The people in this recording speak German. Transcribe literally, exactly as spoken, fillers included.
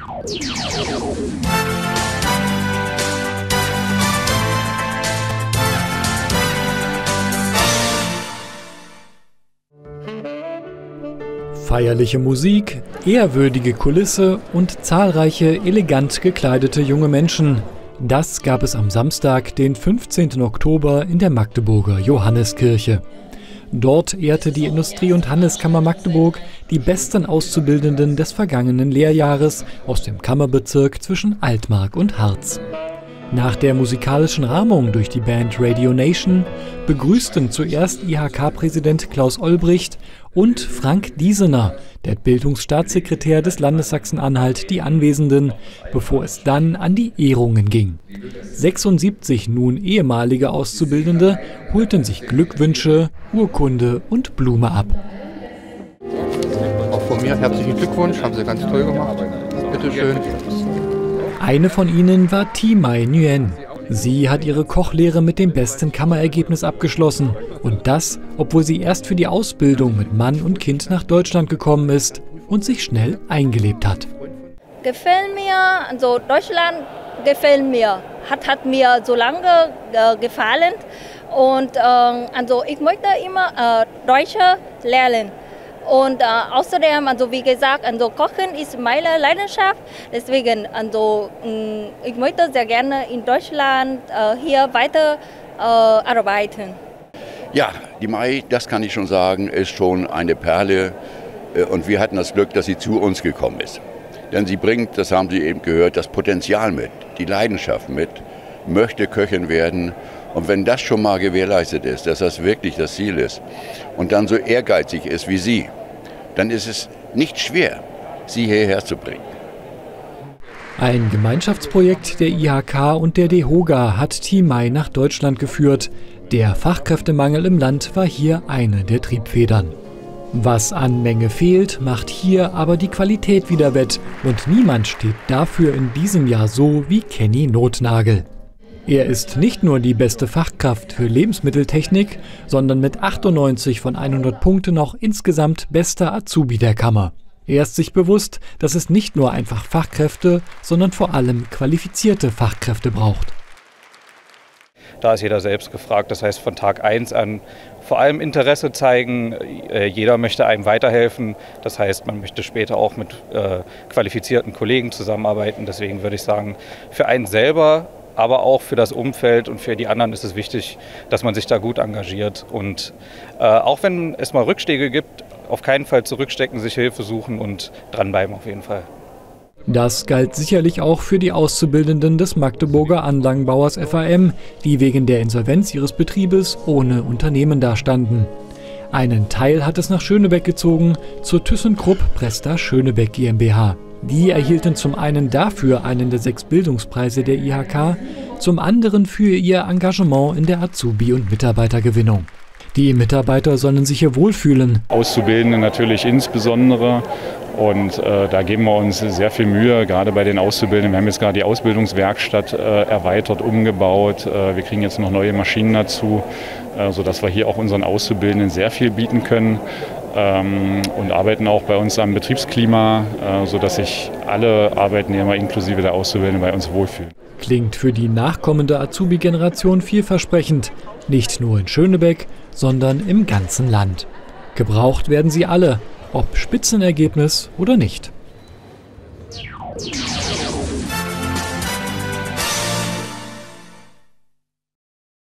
Feierliche Musik, ehrwürdige Kulisse und zahlreiche elegant gekleidete junge Menschen. Das gab es am Samstag, den fünfzehnten Oktober, in der Magdeburger Johanneskirche. Dort ehrte die Industrie- und Handelskammer Magdeburg die besten Auszubildenden des vergangenen Lehrjahres aus dem Kammerbezirk zwischen Altmark und Harz. Nach der musikalischen Rahmung durch die Band Radio Nation begrüßten zuerst I H K-Präsident Klaus Olbricht und Frank Diesener, der Bildungsstaatssekretär des Landes Sachsen-Anhalt, die Anwesenden, bevor es dann an die Ehrungen ging. sechsundsiebzig nun ehemalige Auszubildende holten sich Glückwünsche, Urkunde und Blume ab. Auch von mir herzlichen Glückwunsch, haben Sie ganz toll gemacht. Bitte schön. Eine von ihnen war Thi-Mai Nguyen. Sie hat ihre Kochlehre mit dem besten Kammerergebnis abgeschlossen. Und das, obwohl sie erst für die Ausbildung mit Mann und Kind nach Deutschland gekommen ist und sich schnell eingelebt hat. Gefällt mir, also Deutschland gefällt mir, hat, hat mir so lange äh, gefallen. Und äh, also ich möchte immer äh, Deutsch lernen. Und äh, außerdem, also wie gesagt, also Kochen ist meine Leidenschaft. Deswegen, also, mh, ich möchte sehr gerne in Deutschland äh, hier weiter äh, arbeiten. Ja, die Mai, das kann ich schon sagen, ist schon eine Perle. Und wir hatten das Glück, dass sie zu uns gekommen ist. Denn sie bringt, das haben Sie eben gehört, das Potenzial mit, die Leidenschaft mit, möchte Köchin werden. Und wenn das schon mal gewährleistet ist, dass das wirklich das Ziel ist und dann so ehrgeizig ist wie Sie, dann ist es nicht schwer, sie hierher zu bringen. Ein Gemeinschaftsprojekt der I H K und der DEHOGA hat Thi-Mai nach Deutschland geführt. Der Fachkräftemangel im Land war hier eine der Triebfedern. Was an Menge fehlt, macht hier aber die Qualität wieder wett. Und niemand steht dafür in diesem Jahr so wie Kenny Notnagel. Er ist nicht nur die beste Fachkraft für Lebensmitteltechnik, sondern mit achtundneunzig von hundert Punkten auch insgesamt bester Azubi der Kammer. Er ist sich bewusst, dass es nicht nur einfach Fachkräfte, sondern vor allem qualifizierte Fachkräfte braucht. Da ist jeder selbst gefragt, das heißt von Tag eins an vor allem Interesse zeigen, jeder möchte einem weiterhelfen, das heißt man möchte später auch mit äh, qualifizierten Kollegen zusammenarbeiten, deswegen würde ich sagen, für einen selber, aber auch für das Umfeld und für die anderen ist es wichtig, dass man sich da gut engagiert. Und äh, auch wenn es mal Rückschläge gibt, auf keinen Fall zurückstecken, sich Hilfe suchen und dranbleiben auf jeden Fall. Das galt sicherlich auch für die Auszubildenden des Magdeburger Anlagenbauers F A M, die wegen der Insolvenz ihres Betriebes ohne Unternehmen dastanden. Einen Teil hat es nach Schönebeck gezogen, zur ThyssenKrupp Presta Schönebeck GmbH. Die erhielten zum einen dafür einen der sechs Bildungspreise der I H K, zum anderen für ihr Engagement in der Azubi- und Mitarbeitergewinnung. Die Mitarbeiter sollen sich hier wohlfühlen. Auszubildende natürlich insbesondere. Und äh, da geben wir uns sehr viel Mühe, gerade bei den Auszubildenden. Wir haben jetzt gerade die Ausbildungswerkstatt äh, erweitert, umgebaut. Äh, wir kriegen jetzt noch neue Maschinen dazu, äh, sodass wir hier auch unseren Auszubildenden sehr viel bieten können. Ähm, und arbeiten auch bei uns am Betriebsklima, äh, sodass sich alle Arbeitnehmer inklusive der Auszubildenden bei uns wohlfühlen. Klingt für die nachkommende Azubi-Generation vielversprechend. Nicht nur in Schönebeck, sondern im ganzen Land. Gebraucht werden sie alle, ob Spitzenergebnis oder nicht.